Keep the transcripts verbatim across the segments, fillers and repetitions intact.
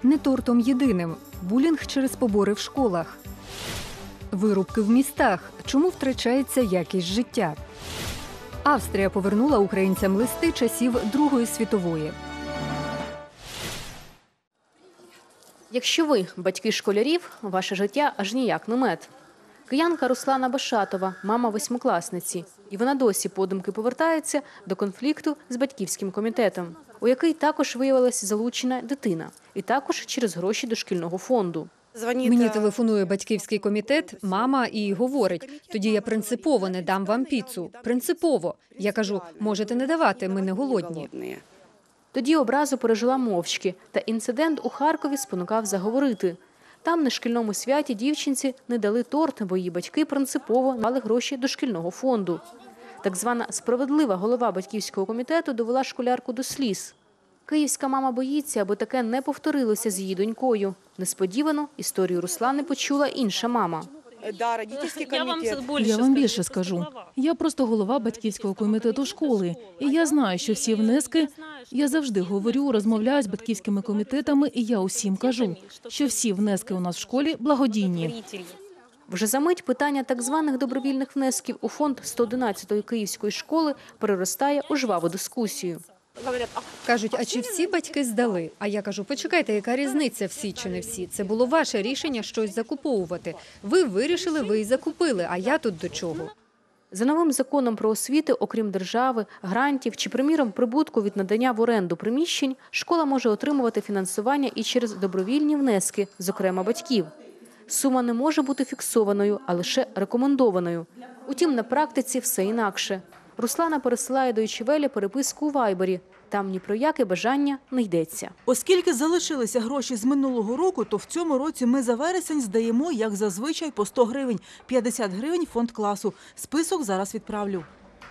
Не тортом єдиним. Булінг через побори в школах. Вирубки в містах. Чому втрачається якість життя? Австрія повернула українцям листи часів Другої світової. Якщо ви – батьки школярів, ваше життя аж ніяк не мед. Киянка Руслана Башатова – мама восьмикласниці. І вона досі подумки повертається до конфлікту з батьківським комітетом, у який також виявилася залучена дитина. І також через гроші дошкільного фонду. Мені телефонує батьківський комітет, мама, і говорить, тоді я принципово не дам вам піцу. Принципово. Я кажу, можете не давати, ми не голодні. Тоді образу пережила мовчки, та інцидент у Харкові спонукав заговорити. Там на шкільному святі дівчинці не дали торт, бо її батьки принципово дали гроші дошкільного фонду. Так звана справедлива голова батьківського комітету довела школярку до сліз. Київська мама боїться, аби таке не повторилося з її донькою. Несподівано історію Руслани почула інша мама. Я вам більше скажу. Я просто голова батьківського комітету школи. І я знаю, що всі внески, я завжди говорю, розмовляю з батьківськими комітетами, і я усім кажу, що всі внески у нас в школі благодійні. Вже за мить питання так званих добровільних внесків у фонд сто одинадцятої київської школи переростає у жваву дискусію. Кажуть, а чи всі батьки здали? А я кажу, почекайте, яка різниця, всі чи не всі? Це було ваше рішення щось закуповувати. Ви вирішили, ви і закупили, а я тут до чого? За новим законом про освіту, окрім держави, грантів чи, приміром, прибутку від надання в оренду приміщень, школа може отримувати фінансування і через добровільні внески, зокрема батьків. Сума не може бути фіксованою, а лише рекомендованою. Утім, на практиці все інакше. Руслана пересилає до Deutsche Welle переписку у Вайбері. Там ні про яке бажання не йдеться. Оскільки залишилися гроші з минулого року, то в цьому році ми за вересень здаємо, як зазвичай, по сто гривень. п'ятдесят гривень фонд класу. Список зараз відправлю.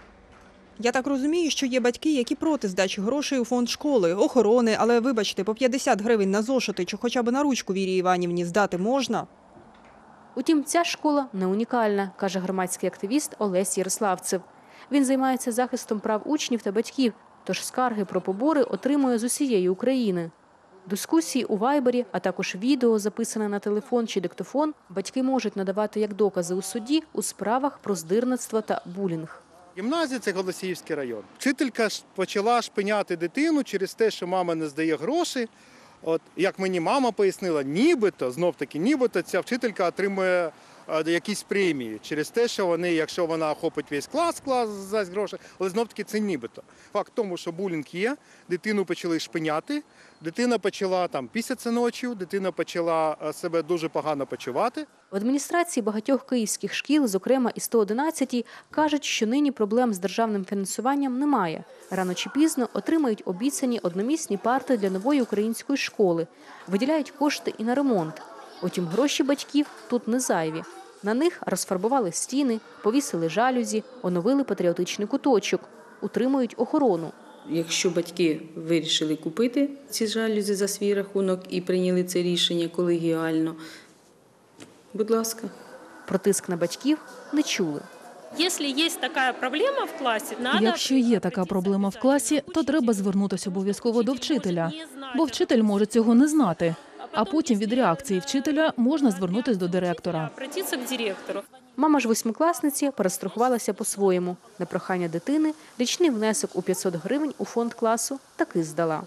Я так розумію, що є батьки, які проти здачі грошей у фонд школи, охорони, але, вибачте, по п'ятдесят гривень на зошити чи хоча б на ручку Вірі Іванівні здати можна? Утім, ця школа не унікальна, каже громадський активіст Олесь Ярославцев. Він займається захистом прав учнів та батьків, тож скарги про побори отримує з усієї України. Дискусії у Вайбері, а також відео, записане на телефон чи диктофон, батьки можуть надавати як докази у суді у справах про здирництво та булінг. Гімназія – це Голосіївський район. Вчителька почала шпиняти дитину через те, що мама не здає гроші. От, як мені мама пояснила, нібито, знов-таки, нібито ця вчителька отримує якісь премії через те, що вони, якщо вона охопить весь клас, клас дасть гроші, але знов-таки це нібито. Факт в тому, що булінг є, дитину почали шпиняти, дитина почала там пісяться ночі, дитина почала себе дуже погано почувати. В адміністрації багатьох київських шкіл, зокрема і сто одинадцятій, кажуть, що нині проблем з державним фінансуванням немає. Рано чи пізно отримають обіцяні одномісні парти для нової української школи, виділяють кошти і на ремонт. Утім, гроші батьків тут не зайві. На них розфарбували стіни, повісили жалюзі, оновили патріотичний куточок, утримують охорону. Якщо батьки вирішили купити ці жалюзі за свій рахунок і прийняли це рішення колегіально, будь ласка. Про тиск на батьків не чули. Якщо є така проблема в класі, то треба звернутися обов'язково до вчителя, бо вчитель може цього не знати. А потім від реакції вчителя можна звернутися до директора. Мама ж восьмикласниці перестрахувалася по-своєму. На прохання дитини річний внесок у п'ятсот гривень у фонд класу таки здала.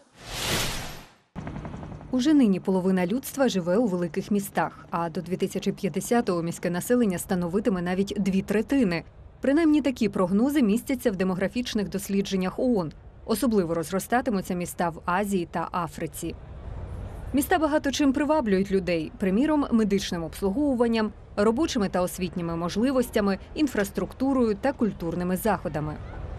Уже нині половина людства живе у великих містах, а до дві тисячі п'ятдесятого міське населення становитиме навіть дві третини. Принаймні такі прогнози містяться в демографічних дослідженнях ООН. Особливо розростатимуться міста в Азії та Африці. Міста багато чим приваблюють людей, приміром, медичним обслуговуванням, робочими та освітніми можливостями, інфраструктурою та культурними заходами.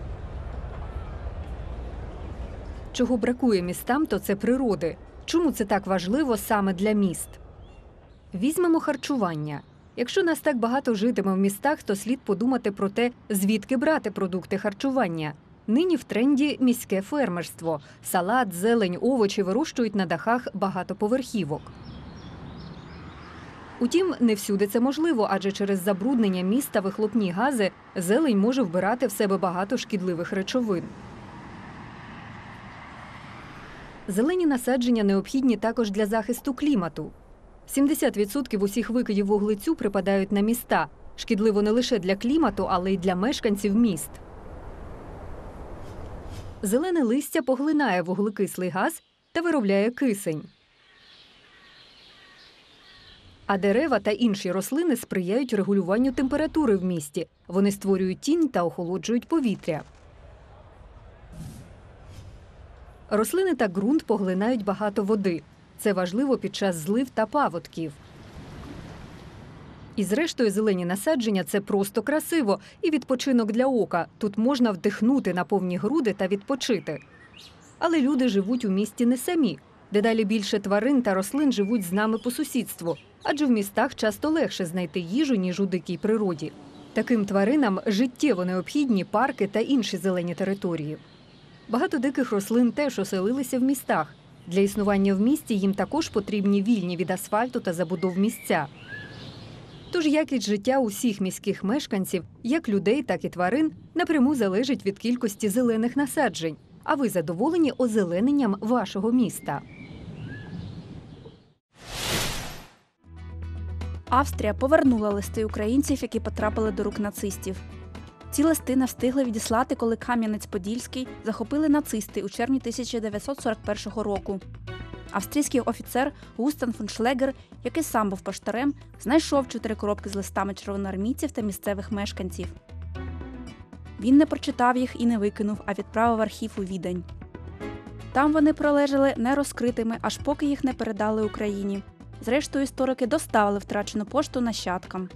Чого бракує містам, то це природи. Чому це так важливо саме для міст? Візьмемо харчування. Якщо нас так багато житиме в містах, то слід подумати про те, звідки брати продукти харчування. Нині в тренді міське фермерство. Салат, зелень, овочі вирощують на дахах багатоповерхівок. Утім, не всюди це можливо, адже через забруднення міста вихлопні гази зелень може вбирати в себе багато шкідливих речовин. Зелені насадження необхідні також для захисту клімату. сімдесят відсотків усіх викидів вуглецю припадають на міста. Шкідливо не лише для клімату, але й для мешканців міст. Зелене листя поглинає вуглекислий газ та виробляє кисень. А дерева та інші рослини сприяють регулюванню температури в місті. Вони створюють тінь та охолоджують повітря. Рослини та ґрунт поглинають багато води. Це важливо під час злив та паводків. І зрештою зелені насадження – це просто красиво і відпочинок для ока. Тут можна вдихнути на повні груди та відпочити. Але люди живуть у місті не самі. Дедалі більше тварин та рослин живуть з нами по сусідству. Адже в містах часто легше знайти їжу, ніж у дикій природі. Таким тваринам життєво необхідні парки та інші зелені території. Багато диких рослин теж оселилися в містах. Для існування в місті їм також потрібні вільні від асфальту та забудов місця. Тож якість життя усіх міських мешканців, як людей, так і тварин, напряму залежить від кількості зелених насаджень. А ви задоволені озелененням вашого міста? Австрія повернула листи українців, які потрапили до рук нацистів. Ці листи не встигли відіслати, коли Кам'янець-Подільський захопили нацисти у червні тисяча дев'ятсот сорок першого року. Австрійський офіцер Густав фон Шлегер, який сам був поштарем, знайшов чотири коробки з листами червоноармійців та місцевих мешканців. Він не прочитав їх і не викинув, а відправив в архів у Відень. Там вони пролежали нерозкритими, аж поки їх не передали Україні. Зрештою, історики доставили втрачену пошту нащадкам.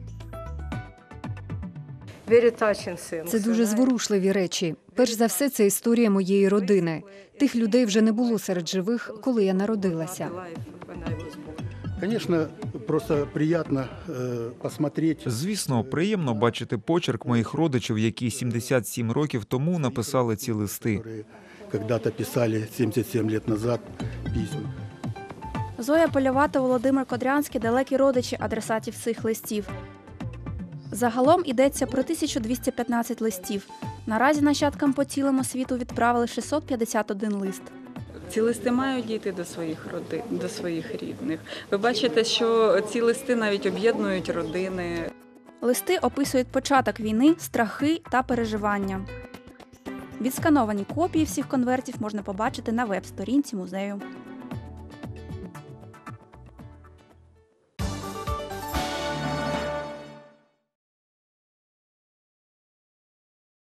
Це дуже зворушливі речі. Перш за все, це історія моєї родини. Тих людей вже не було серед живих, коли я народилася. Звісно, просто приємно посмотрети. Звісно, приємно бачити почерк моїх родичів, які сімдесят сім років тому написали ці листи. Когда-то писали сімдесят сім років назад письма. Зоя Польова та Володимир Кодрянський – далекі родичі адресатів цих листів. Загалом йдеться про тисячу двісті п'ятнадцять листів. Наразі нащадкам по цілому світу відправили шістсот п'ятдесят один лист. Ці листи мають дійти до своїх родин, до своїх рідних. Ви бачите, що ці листи навіть об'єднують родини. Листи описують початок війни, страхи та переживання. Відскановані копії всіх конвертів можна побачити на веб-сторінці музею.